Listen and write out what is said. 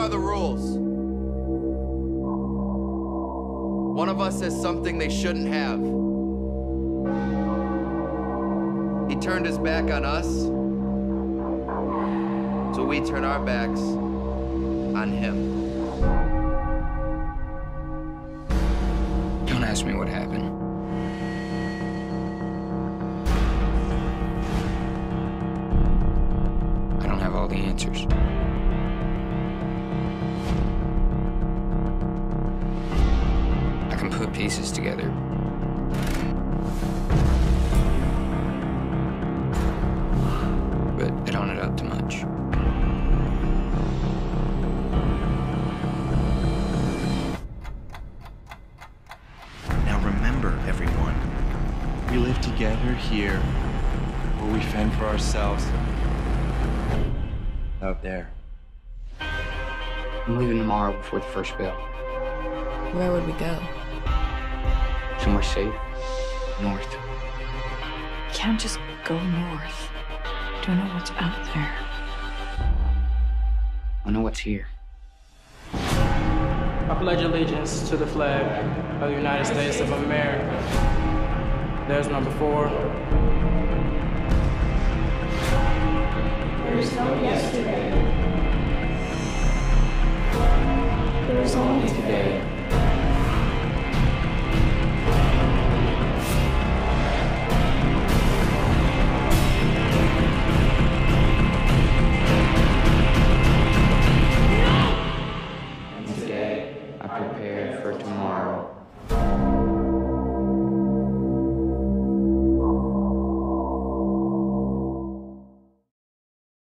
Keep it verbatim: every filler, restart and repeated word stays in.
are the rules. One of us has something they shouldn't have. He turned his back on us, so we turn our backs on him. Don't ask me what happened. I don't have all the answers. I can put pieces together. But it don't add up to much. Everyone. We live together here, where we fend for ourselves. Out there. I'm leaving tomorrow before the first bell. Where would we go? Somewhere safe. North. You can't just go north. Don't know what's out there. I know what's here. I pledge allegiance to the flag of the United States of America. There's number four. There is no yesterday. There is only today.